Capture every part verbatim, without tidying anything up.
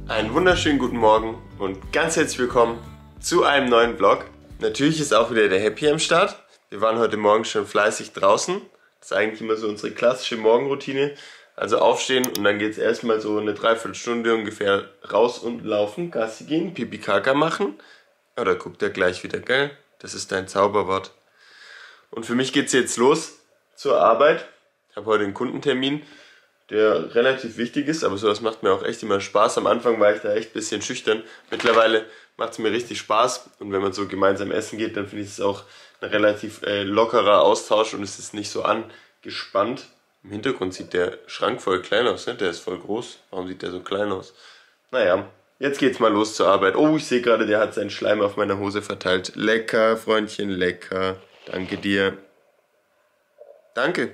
Einen wunderschönen guten Morgen und ganz herzlich willkommen zu einem neuen Vlog. Natürlich ist auch wieder der Happy am Start. Wir waren heute Morgen schon fleißig draußen. Das ist eigentlich immer so unsere klassische Morgenroutine. Also aufstehen und dann geht es erstmal so eine Dreiviertelstunde ungefähr raus und laufen, Gassi gehen, Pipi Kaka machen. Oder guckt er gleich wieder, gell? Das ist dein Zauberwort. Und für mich geht es jetzt los zur Arbeit. Ich habe heute einen Kundentermin, der relativ wichtig ist, aber sowas macht mir auch echt immer Spaß. Am Anfang war ich da echt ein bisschen schüchtern. Mittlerweile macht es mir richtig Spaß und wenn man so gemeinsam essen geht, dann finde ich es auch ein relativ äh, lockerer Austausch und es ist nicht so angespannt. Im Hintergrund sieht der Schrank voll klein aus, ne? Der ist voll groß. Warum sieht der so klein aus? Naja, jetzt geht's mal los zur Arbeit. Oh, ich sehe gerade, der hat seinen Schleim auf meiner Hose verteilt. Lecker, Freundchen, lecker. Danke dir. Danke.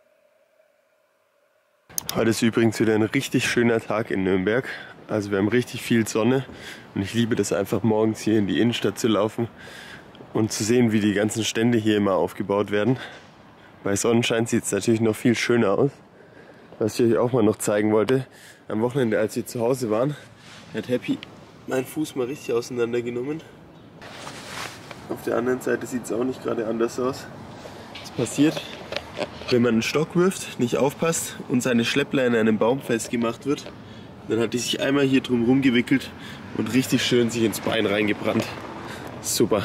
Heute ist übrigens wieder ein richtig schöner Tag in Nürnberg. Also wir haben richtig viel Sonne und ich liebe das einfach morgens hier in die Innenstadt zu laufen und zu sehen, wie die ganzen Stände hier immer aufgebaut werden. Bei Sonnenschein sieht es natürlich noch viel schöner aus. Was ich euch auch mal noch zeigen wollte, am Wochenende, als wir zu Hause waren, hat Happy meinen Fuß mal richtig auseinandergenommen. Auf der anderen Seite sieht es auch nicht gerade anders aus. Was passiert, wenn man einen Stock wirft, nicht aufpasst und seine Schleppleine an einem Baum festgemacht wird, dann hat die sich einmal hier drum rumgewickelt und richtig schön sich ins Bein reingebrannt. Super.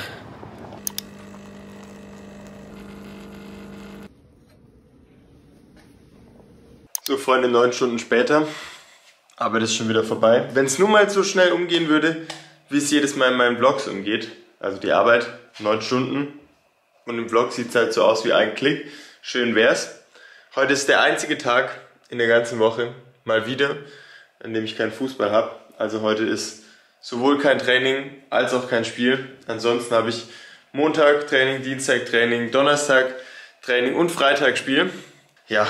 So Freunde, neun Stunden später, aber das ist schon wieder vorbei. Wenn es nur mal so schnell umgehen würde, wie es jedes Mal in meinen Vlogs umgeht, also die Arbeit, neun Stunden und im Vlog sieht es halt so aus wie ein Klick. Schön wär's. Heute ist der einzige Tag in der ganzen Woche, mal wieder, an dem ich keinen Fußball habe. Also heute ist sowohl kein Training als auch kein Spiel. Ansonsten habe ich Montag Training, Dienstag Training, Donnerstag Training und Freitag Spiel. Ja,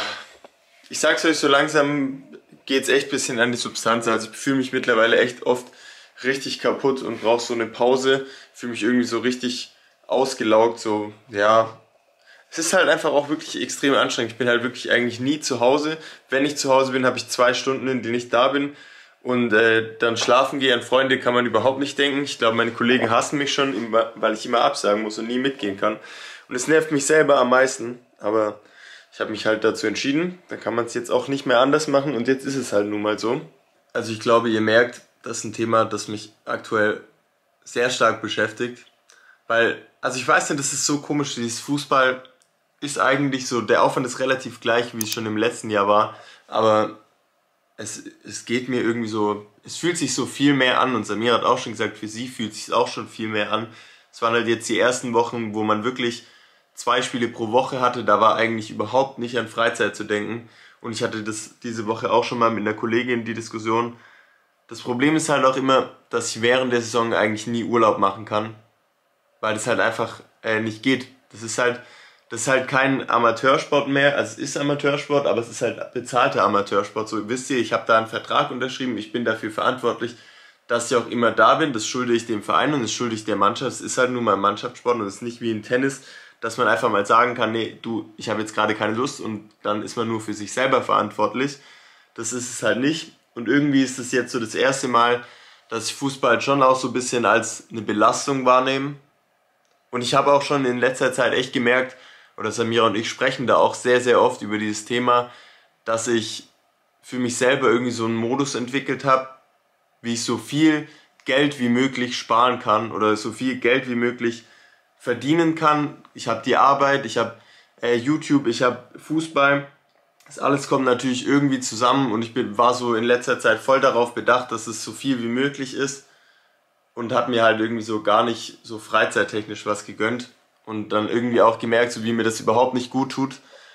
ich sag's euch, so langsam geht's echt ein bisschen an die Substanz. Also ich fühle mich mittlerweile echt oft richtig kaputt und brauche so eine Pause. Fühle mich irgendwie so richtig ausgelaugt, so, ja. Es ist halt einfach auch wirklich extrem anstrengend. Ich bin halt wirklich eigentlich nie zu Hause. Wenn ich zu Hause bin, habe ich zwei Stunden, in denen ich da bin. Und äh, dann schlafen gehe. An Freunde kann man überhaupt nicht denken. Ich glaube, meine Kollegen hassen mich schon, weil ich immer absagen muss und nie mitgehen kann. Und es nervt mich selber am meisten. Aber ich habe mich halt dazu entschieden. Da kann man es jetzt auch nicht mehr anders machen. Und jetzt ist es halt nun mal so. Also ich glaube, ihr merkt, das ist ein Thema, das mich aktuell sehr stark beschäftigt. Weil, also ich weiß nicht, das ist so komisch, dieses Fußball ist eigentlich so, der Aufwand ist relativ gleich, wie es schon im letzten Jahr war, aber es, es geht mir irgendwie so, es fühlt sich so viel mehr an und Samira hat auch schon gesagt, für sie fühlt es sich auch schon viel mehr an. Es waren halt jetzt die ersten Wochen, wo man wirklich zwei Spiele pro Woche hatte, da war eigentlich überhaupt nicht an Freizeit zu denken und ich hatte das diese Woche auch schon mal mit einer Kollegin die Diskussion. Das Problem ist halt auch immer, dass ich während der Saison eigentlich nie Urlaub machen kann, weil das halt einfach äh, nicht geht. Das ist halt Das ist halt kein Amateursport mehr, also es ist Amateursport, aber es ist halt bezahlter Amateursport. So wisst ihr, ich habe da einen Vertrag unterschrieben, ich bin dafür verantwortlich, dass ich auch immer da bin. Das schulde ich dem Verein und das schulde ich der Mannschaft. Es ist halt nun mal ein Mannschaftssport und es ist nicht wie im Tennis, dass man einfach mal sagen kann, nee, du, ich habe jetzt gerade keine Lust und dann ist man nur für sich selber verantwortlich. Das ist es halt nicht und irgendwie ist es jetzt so das erste Mal, dass ich Fußball schon auch so ein bisschen als eine Belastung wahrnehme. Und ich habe auch schon in letzter Zeit echt gemerkt, oder Samira und ich sprechen da auch sehr, sehr oft über dieses Thema, dass ich für mich selber irgendwie so einen Modus entwickelt habe, wie ich so viel Geld wie möglich sparen kann oder so viel Geld wie möglich verdienen kann. Ich habe die Arbeit, ich habe äh, YouTube, ich habe Fußball. Das alles kommt natürlich irgendwie zusammen und ich bin, war so in letzter Zeit voll darauf bedacht, dass es so viel wie möglich ist und habe mir halt irgendwie so gar nicht so freizeittechnisch was gegönnt. Und dann irgendwie auch gemerkt, so wie mir das überhaupt nicht gut tut.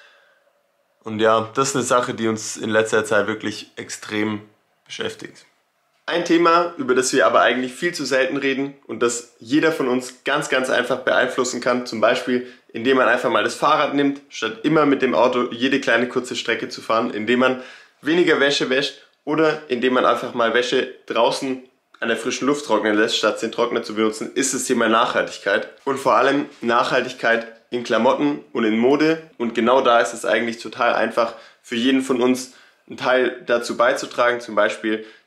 Und ja, das ist eine Sache, die uns in letzter Zeit wirklich extrem beschäftigt. Ein Thema, über das wir aber eigentlich viel zu selten reden und das jeder von uns ganz, ganz einfach beeinflussen kann. Zum Beispiel, indem man einfach mal das Fahrrad nimmt, statt immer mit dem Auto jede kleine kurze Strecke zu fahren. Indem man weniger Wäsche wäscht oder indem man einfach mal Wäsche draußen an der frischen Luft trocknen lässt, statt den Trockner zu benutzen, ist das Thema Nachhaltigkeit. Und vor allem Nachhaltigkeit in Klamotten und in Mode. Und genau da ist es eigentlich total einfach für jeden von uns einen Teil dazu beizutragen. Zum Beispiel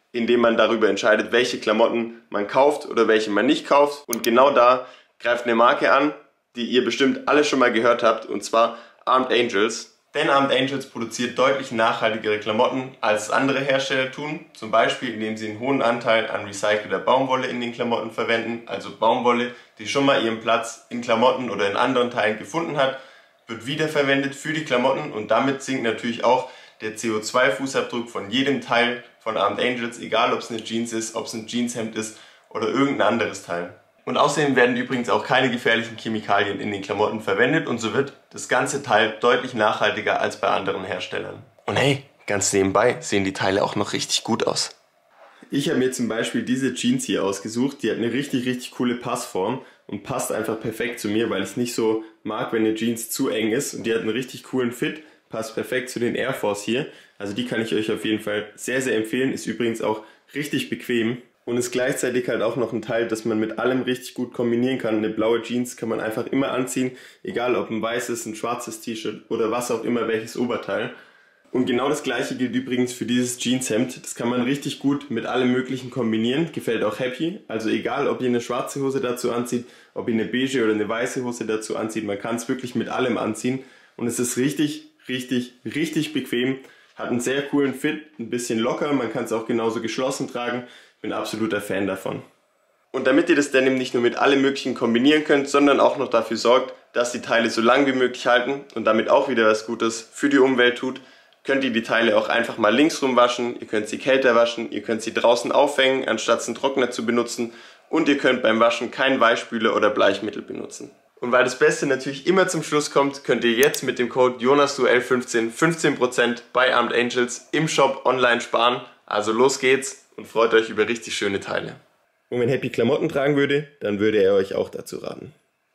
indem man darüber entscheidet, welche Klamotten man kauft oder welche man nicht kauft. Und genau da greift eine Marke an, die ihr bestimmt alle schon mal gehört habt, und zwar Armed Angels. Denn Armed Angels produziert deutlich nachhaltigere Klamotten, als andere Hersteller tun. Zum Beispiel, indem sie einen hohen Anteil an recycelter Baumwolle in den Klamotten verwenden. Also Baumwolle, die schon mal ihren Platz in Klamotten oder in anderen Teilen gefunden hat, wird wiederverwendet für die Klamotten. Und damit sinkt natürlich auch der C O zwei Fußabdruck von jedem Teil von Armed Angels, egal ob es eine Jeans ist, ob es ein Jeanshemd ist oder irgendein anderes Teil. Und außerdem werden übrigens auch keine gefährlichen Chemikalien in den Klamotten verwendet und so wird das ganze Teil deutlich nachhaltiger als bei anderen Herstellern. Und hey, ganz nebenbei sehen die Teile auch noch richtig gut aus. Ich habe mir zum Beispiel diese Jeans hier ausgesucht, die hat eine richtig, richtig coole Passform und passt einfach perfekt zu mir, weil ich es nicht so mag, wenn eine Jeans zu eng ist, und die hat einen richtig coolen Fit, passt perfekt zu den Air Force hier. Also die kann ich euch auf jeden Fall sehr, sehr empfehlen, ist übrigens auch richtig bequem. Und ist gleichzeitig halt auch noch ein Teil, das man mit allem richtig gut kombinieren kann. Eine blaue Jeans kann man einfach immer anziehen, egal ob ein weißes, ein schwarzes T-Shirt oder was auch immer, welches Oberteil. Und genau das gleiche gilt übrigens für dieses Jeanshemd. Das kann man richtig gut mit allem Möglichen kombinieren. Gefällt auch Happy. Also egal, ob ihr eine schwarze Hose dazu anzieht, ob ihr eine beige oder eine weiße Hose dazu anzieht. Man kann es wirklich mit allem anziehen. Und es ist richtig, richtig, richtig bequem. Hat einen sehr coolen Fit, ein bisschen locker. Man kann es auch genauso geschlossen tragen. Ich bin absoluter Fan davon. Und damit ihr das Denim nicht nur mit allem Möglichen kombinieren könnt, sondern auch noch dafür sorgt, dass die Teile so lang wie möglich halten und damit auch wieder was Gutes für die Umwelt tut, könnt ihr die Teile auch einfach mal linksrum waschen, ihr könnt sie kälter waschen, ihr könnt sie draußen aufhängen, anstatt einen Trockner zu benutzen, und ihr könnt beim Waschen keinen Weichspüler oder Bleichmittel benutzen. Und weil das Beste natürlich immer zum Schluss kommt, könnt ihr jetzt mit dem Code Jonas Du L fünfzehn fünfzehn Prozent bei Armed Angels im Shop online sparen. Also los geht's und freut euch über richtig schöne Teile. Und wenn Happy Klamotten tragen würde, dann würde er euch auch dazu raten.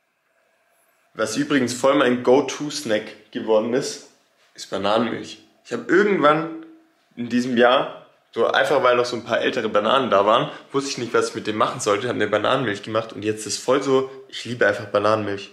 Was übrigens voll mein Go-To-Snack geworden ist, ist Bananenmilch. Ich habe irgendwann in diesem Jahr, so einfach weil noch so ein paar ältere Bananen da waren, wusste ich nicht, was ich mit dem machen sollte, habe eine Bananenmilch gemacht und jetzt ist voll so, ich liebe einfach Bananenmilch.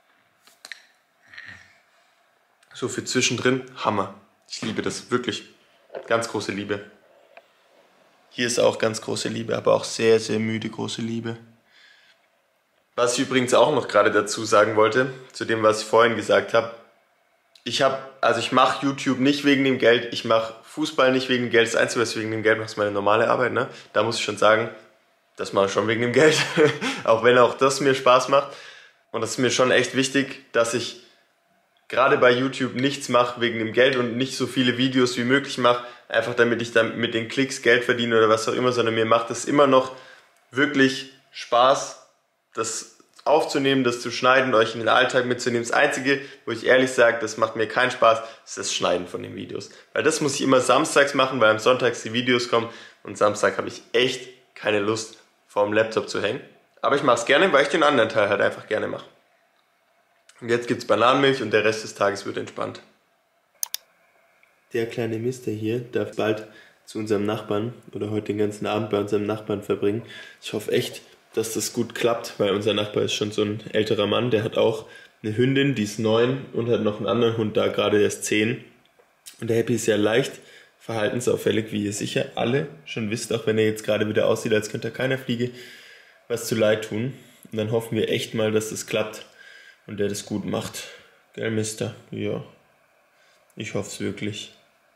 So für zwischendrin, Hammer. Ich liebe das, wirklich. Ganz große Liebe. Hier ist auch ganz große Liebe, aber auch sehr, sehr müde große Liebe. Was ich übrigens auch noch gerade dazu sagen wollte, zu dem, was ich vorhin gesagt habe. Ich habe, also ich mache YouTube nicht wegen dem Geld, ich mache Fußball nicht wegen dem Geld. Das Einzige, was ich wegen dem Geld mache, ist meine normale Arbeit, ne? Da muss ich schon sagen, das mache ich schon wegen dem Geld. Auch wenn auch das mir Spaß macht. Und das ist mir schon echt wichtig, dass ich gerade bei YouTube nichts mache wegen dem Geld und nicht so viele Videos wie möglich mache, einfach damit ich dann mit den Klicks Geld verdiene oder was auch immer, sondern mir macht es immer noch wirklich Spaß, das aufzunehmen, das zu schneiden, euch in den Alltag mitzunehmen. Das Einzige, wo ich ehrlich sage, das macht mir keinen Spaß, ist das Schneiden von den Videos. Weil das muss ich immer samstags machen, weil am Sonntag die Videos kommen und Samstag habe ich echt keine Lust, vor dem Laptop zu hängen. Aber ich mache es gerne, weil ich den anderen Teil halt einfach gerne mache. Und jetzt gibt es Bananenmilch und der Rest des Tages wird entspannt. Der kleine Mister hier darf bald zu unserem Nachbarn oder heute den ganzen Abend bei unserem Nachbarn verbringen. Ich hoffe echt, dass das gut klappt, weil unser Nachbar ist schon so ein älterer Mann, der hat auch eine Hündin, die ist neun und hat noch einen anderen Hund da, gerade erst zehn. Und der Happy ist ja leicht verhaltensauffällig, wie ihr sicher alle schon wisst, auch wenn er jetzt gerade wieder aussieht, als könnte er keiner Fliege was zu leid tun. Und dann hoffen wir echt mal, dass das klappt und der das gut macht. Gell, Mister? Ja, ich hoffe es wirklich.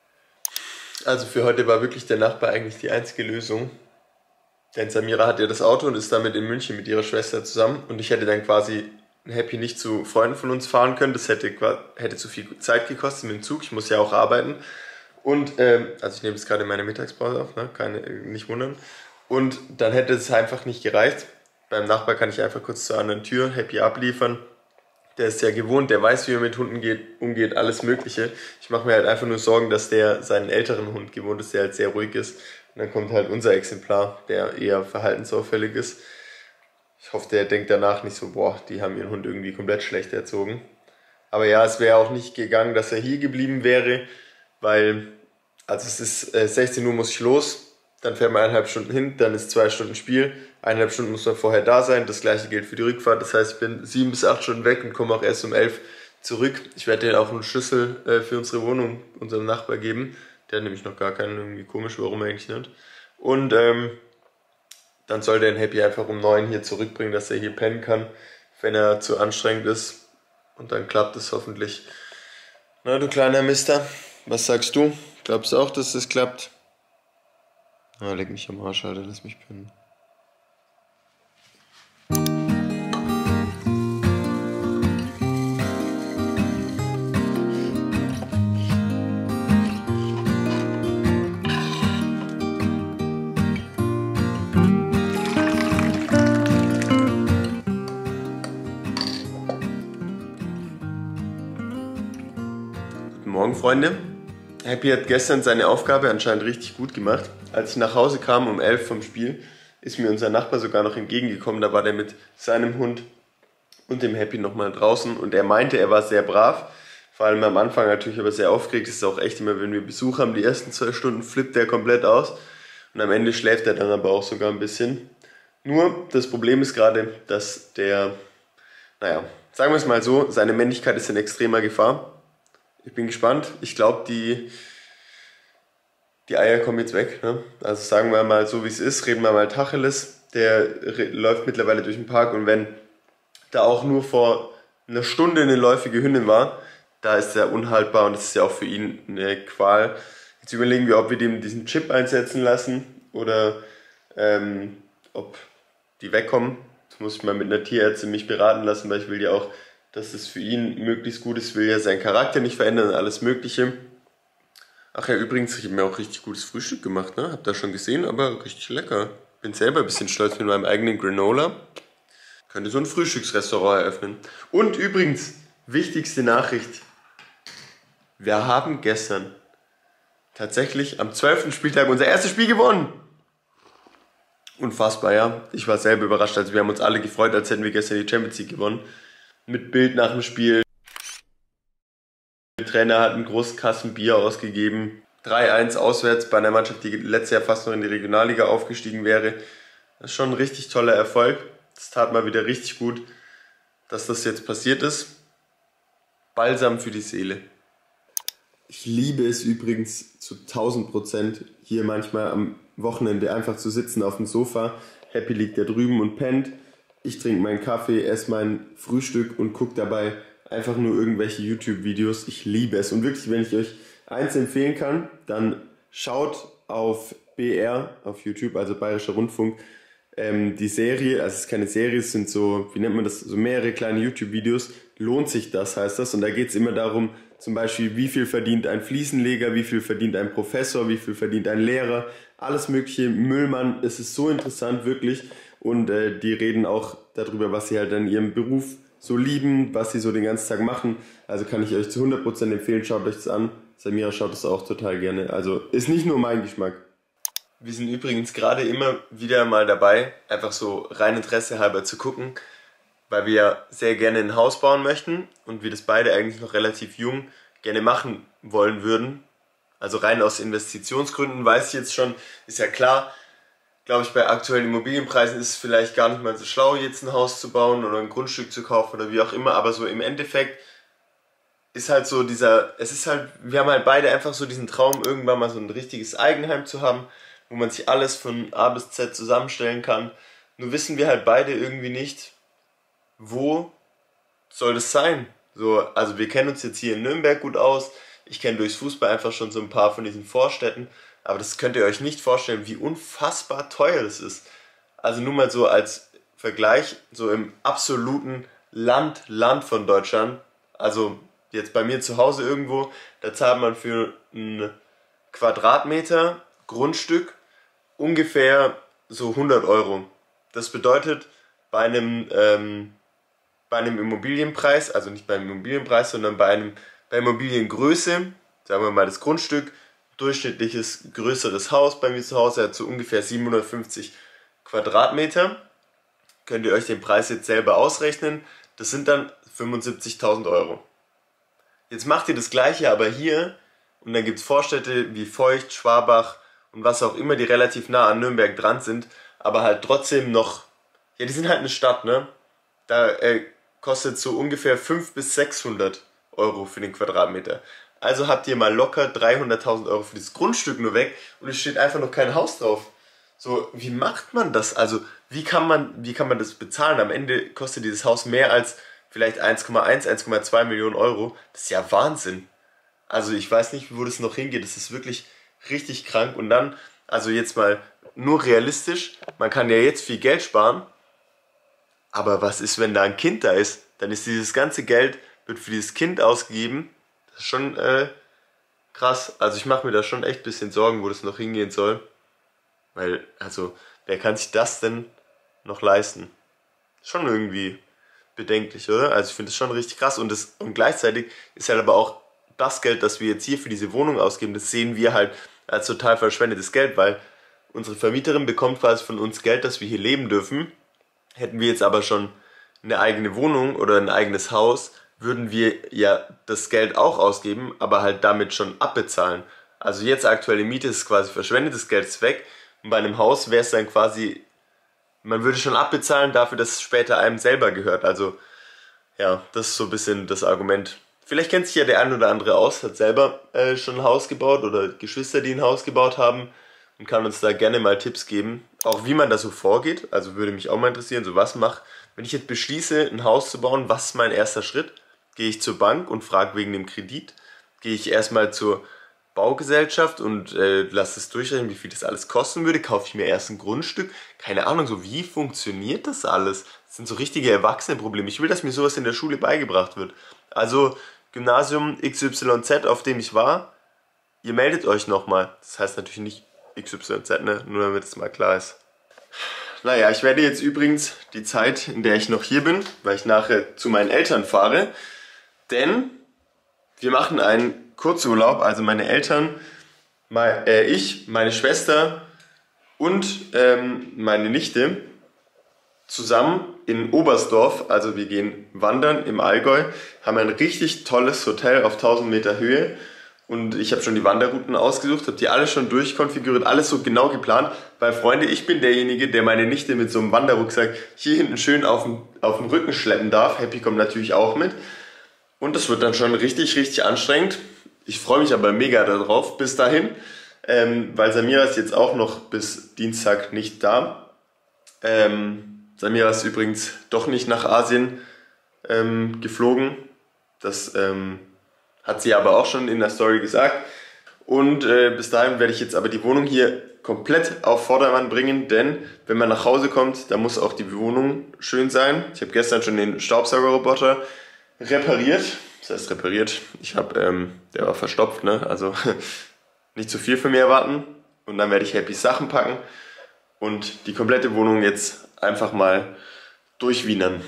Also für heute war wirklich der Nachbar eigentlich die einzige Lösung. Denn Samira hat ja das Auto und ist damit in München mit ihrer Schwester zusammen. Und ich hätte dann quasi Happy nicht zu Freunden von uns fahren können. Das hätte, hätte zu viel Zeit gekostet mit dem Zug. Ich muss ja auch arbeiten. Und, ähm, also ich nehme jetzt gerade meine Mittagspause auf, ne? Keine, nicht wundern. Und dann hätte es einfach nicht gereicht. Beim Nachbar kann ich einfach kurz zur anderen Tür Happy abliefern. Der ist ja gewohnt, der weiß, wie er mit Hunden geht, umgeht, alles Mögliche. Ich mache mir halt einfach nur Sorgen, dass der seinen älteren Hund gewohnt ist, der halt sehr ruhig ist. Und dann kommt halt unser Exemplar, der eher verhaltensauffällig ist. Ich hoffe, der denkt danach nicht so, boah, die haben ihren Hund irgendwie komplett schlecht erzogen. Aber ja, es wäre auch nicht gegangen, dass er hier geblieben wäre, weil, also es ist äh, sechzehn Uhr muss ich los, dann fährt man eineinhalb Stunden hin, dann ist zwei Stunden Spiel, eineinhalb Stunden muss man vorher da sein, das gleiche gilt für die Rückfahrt, das heißt, ich bin sieben bis acht Stunden weg und komme auch erst um elf zurück. Ich werde denen auch einen Schlüssel äh, für unsere Wohnung unserem Nachbar geben. Der hat nämlich noch gar keinen, irgendwie komisch, warum eigentlich nicht. Und ähm, dann soll der den Happy einfach um neun hier zurückbringen, dass er hier pennen kann, wenn er zu anstrengend ist. Und dann klappt es hoffentlich. Na, du kleiner Mister, was sagst du? Glaubst du auch, dass das klappt? Ah, leg mich am Arsch, Alter, lass mich pennen. Morgen, Freunde. Happy hat gestern seine Aufgabe anscheinend richtig gut gemacht. Als ich nach Hause kam um elf vom Spiel, ist mir unser Nachbar sogar noch entgegengekommen. Da war der mit seinem Hund und dem Happy nochmal draußen und er meinte, er war sehr brav. Vor allem am Anfang natürlich aber sehr aufgeregt. Das ist auch echt immer, wenn wir Besuch haben, die ersten zwei Stunden flippt er komplett aus. Und am Ende schläft er dann aber auch sogar ein bisschen. Nur, das Problem ist gerade, dass der, naja, sagen wir es mal so, seine Männlichkeit ist in extremer Gefahr. Ich bin gespannt. Ich glaube, die, die Eier kommen jetzt weg. Ne? Also sagen wir mal so, wie es ist. Reden wir mal Tacheles. Der läuft mittlerweile durch den Park. Und wenn da auch nur vor einer Stunde eine läufige Hündin war, da ist er unhaltbar. Und das ist ja auch für ihn eine Qual. Jetzt überlegen wir, ob wir dem diesen Chip einsetzen lassen. Oder ähm, ob die wegkommen. Das muss ich mal mit einer Tierärztin mich beraten lassen, weil ich will ja auch, dass es für ihn möglichst gut ist, will ja seinen Charakter nicht verändern und alles Mögliche. Ach ja, übrigens, ich habe mir auch richtig gutes Frühstück gemacht, ne? Habt ihr schon gesehen, aber richtig lecker. Bin selber ein bisschen stolz mit meinem eigenen Granola. Könnte so ein Frühstücksrestaurant eröffnen. Und übrigens, wichtigste Nachricht. Wir haben gestern tatsächlich am zwölften Spieltag unser erstes Spiel gewonnen. Unfassbar, ja. Ich war selber überrascht, also wir haben uns alle gefreut, als hätten wir gestern die Champions League gewonnen. Mit Bild nach dem Spiel. Der Trainer hat einen großen Kasten Bier ausgegeben. drei eins auswärts bei einer Mannschaft, die letztes Jahr fast noch in die Regionalliga aufgestiegen wäre. Das ist schon ein richtig toller Erfolg. Das tat mal wieder richtig gut, dass das jetzt passiert ist. Balsam für die Seele. Ich liebe es übrigens zu tausend Prozent, hier manchmal am Wochenende einfach zu sitzen auf dem Sofa. Happy liegt da drüben und pennt. Ich trinke meinen Kaffee, esse mein Frühstück und gucke dabei einfach nur irgendwelche YouTube-Videos. Ich liebe es. Und wirklich, wenn ich euch eins empfehlen kann, dann schaut auf B R, auf YouTube, also Bayerischer Rundfunk, ähm, die Serie. Also es ist keine Serie, es sind so, wie nennt man das, so mehrere kleine YouTube-Videos. Lohnt sich das, heißt das. Und da geht es immer darum, zum Beispiel, wie viel verdient ein Fliesenleger, wie viel verdient ein Professor, wie viel verdient ein Lehrer, alles mögliche. Müllmann, es ist so interessant, wirklich. Und äh, die reden auch darüber, was sie halt an ihrem Beruf so lieben, was sie so den ganzen Tag machen. Also kann ich euch zu hundert Prozent empfehlen, schaut euch das an. Samira schaut es auch total gerne. Also ist nicht nur mein Geschmack. Wir sind übrigens gerade immer wieder mal dabei, einfach so rein Interesse halber zu gucken, weil wir ja sehr gerne ein Haus bauen möchten und wir das beide eigentlich noch relativ jung gerne machen wollen würden. Also rein aus Investitionsgründen weiß ich jetzt schon, ist ja klar, glaube ich, bei aktuellen Immobilienpreisen ist es vielleicht gar nicht mal so schlau, jetzt ein Haus zu bauen oder ein Grundstück zu kaufen oder wie auch immer, aber so im Endeffekt ist halt so dieser, es ist halt, wir haben halt beide einfach so diesen Traum, irgendwann mal so ein richtiges Eigenheim zu haben, wo man sich alles von A bis Z zusammenstellen kann. Nur wissen wir halt beide irgendwie nicht, wo soll das sein? So, also wir kennen uns jetzt hier in Nürnberg gut aus, ich kenne durchs Fußball einfach schon so ein paar von diesen Vorstädten. Aber das könnt ihr euch nicht vorstellen, wie unfassbar teuer das ist. Also nur mal so als Vergleich, so im absoluten Land, Land von Deutschland, also jetzt bei mir zu Hause irgendwo, da zahlt man für einen Quadratmeter Grundstück ungefähr so hundert Euro. Das bedeutet, bei einem, ähm, bei einem Immobilienpreis, also nicht beim Immobilienpreis, sondern bei, einem, bei Immobiliengröße, sagen wir mal das Grundstück, durchschnittliches größeres Haus bei mir zu Hause hat so ungefähr siebenhundertfünfzig Quadratmeter. Könnt ihr euch den Preis jetzt selber ausrechnen. Das sind dann fünfundsiebzigtausend Euro. Jetzt macht ihr das gleiche aber hier und dann gibt es Vorstädte wie Feucht, Schwabach und was auch immer, die relativ nah an Nürnberg dran sind, aber halt trotzdem noch, ja, die sind halt eine Stadt, ne? Da äh, kostet so ungefähr fünfhundert bis sechshundert Euro für den Quadratmeter. Also habt ihr mal locker dreihunderttausend Euro für das Grundstück nur weg und es steht einfach noch kein Haus drauf. So, wie macht man das? Also, wie kann man, wie kann man das bezahlen? Am Ende kostet dieses Haus mehr als vielleicht eins Komma eins, eins Komma zwei Millionen Euro. Das ist ja Wahnsinn. Also, ich weiß nicht, wo das noch hingeht. Das ist wirklich richtig krank. Und dann, also jetzt mal nur realistisch, man kann ja jetzt viel Geld sparen. Aber was ist, wenn da ein Kind da ist? Dann ist dieses ganze Geld, wird für dieses Kind ausgegeben. Das ist schon äh, krass. Also ich mache mir da schon echt ein bisschen Sorgen, wo das noch hingehen soll. Weil, also, wer kann sich das denn noch leisten? Schon irgendwie bedenklich, oder? Also ich finde das schon richtig krass. Und, das, und gleichzeitig ist halt aber auch das Geld, das wir jetzt hier für diese Wohnung ausgeben, das sehen wir halt als total verschwendetes Geld, weil unsere Vermieterin bekommt quasi von uns Geld, dass wir hier leben dürfen. Hätten wir jetzt aber schon eine eigene Wohnung oder ein eigenes Haus, würden wir ja das Geld auch ausgeben, aber halt damit schon abbezahlen. Also jetzt aktuelle Miete ist quasi verschwendetes Geld, ist weg. Und bei einem Haus wäre es dann quasi, man würde schon abbezahlen dafür, dass es später einem selber gehört. Also ja, das ist so ein bisschen das Argument. Vielleicht kennt sich ja der ein oder andere aus, hat selber äh, schon ein Haus gebaut oder Geschwister, die ein Haus gebaut haben. Und kann uns da gerne mal Tipps geben, auch wie man da so vorgeht. Also würde mich auch mal interessieren, so was mache, wenn ich jetzt beschließe, ein Haus zu bauen, was ist mein erster Schritt? Gehe ich zur Bank und frage wegen dem Kredit? Gehe ich erstmal zur Baugesellschaft und äh, lasse es durchrechnen, wie viel das alles kosten würde? Kaufe ich mir erst ein Grundstück? Keine Ahnung, so wie funktioniert das alles? Das sind so richtige Erwachsenenprobleme. Ich will, dass mir sowas in der Schule beigebracht wird. Also Gymnasium X Y Z, auf dem ich war, ihr meldet euch nochmal. Das heißt natürlich nicht X Y Z, ne? Nur damit es mal klar ist. Naja, ich werde jetzt übrigens die Zeit, in der ich noch hier bin, weil ich nachher zu meinen Eltern fahre, denn wir machen einen Kurzurlaub, also meine Eltern, mein, äh, ich, meine Schwester und ähm, meine Nichte zusammen in Oberstdorf, also wir gehen wandern im Allgäu, haben ein richtig tolles Hotel auf tausend Meter Höhe. Und ich habe schon die Wanderrouten ausgesucht, habe die alle schon durchkonfiguriert, alles so genau geplant. Weil, Freunde, ich bin derjenige, der meine Nichte mit so einem Wanderrucksack hier hinten schön auf dem, auf dem Rücken schleppen darf. Happy kommt natürlich auch mit. Und das wird dann schon richtig, richtig anstrengend. Ich freue mich aber mega darauf bis dahin. Ähm, weil Samira ist jetzt auch noch bis Dienstag nicht da. Ähm, Samira ist übrigens doch nicht nach Asien ähm, geflogen. Das... Ähm, Hat sie aber auch schon in der Story gesagt. Und äh, bis dahin werde ich jetzt aber die Wohnung hier komplett auf Vordermann bringen, denn wenn man nach Hause kommt, dann muss auch die Wohnung schön sein. Ich habe gestern schon den Staubsaugerroboter repariert. Das heißt repariert. Ich habe, ähm, der war verstopft, ne? Also nicht zu viel von mir erwarten. Und dann werde ich Happy Sachen packen und die komplette Wohnung jetzt einfach mal durchwienern.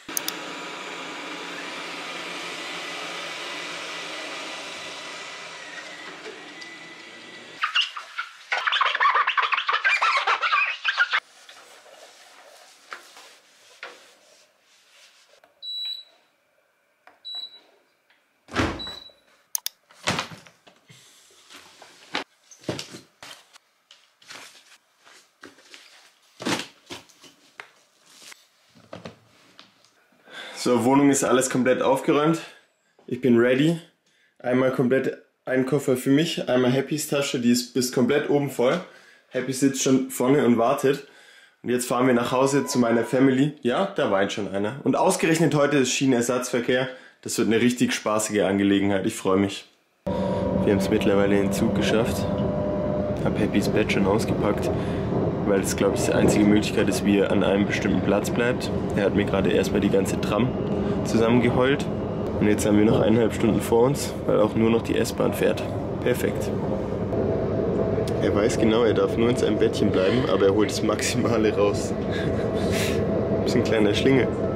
So, Wohnung ist alles komplett aufgeräumt. Ich bin ready. Einmal komplett ein Koffer für mich, einmal Happys Tasche, die ist bis komplett oben voll. Happy sitzt schon vorne und wartet. Und jetzt fahren wir nach Hause zu meiner Family. Ja, da weint schon einer. Und ausgerechnet heute ist Schienenersatzverkehr. Das wird eine richtig spaßige Angelegenheit. Ich freue mich. Wir haben es mittlerweile in den Zug geschafft. Habe Happys Bett schon ausgepackt, weil es, glaube ich, die einzige Möglichkeit ist, wie er an einem bestimmten Platz bleibt. Er hat mir gerade erstmal die ganze Tram zusammengeheult. Und jetzt haben wir noch eineinhalb Stunden vor uns, weil auch nur noch die S-Bahn fährt. Perfekt. Er weiß genau, er darf nur in seinem Bettchen bleiben, aber er holt das Maximale raus. Bisschen kleiner Schlingel.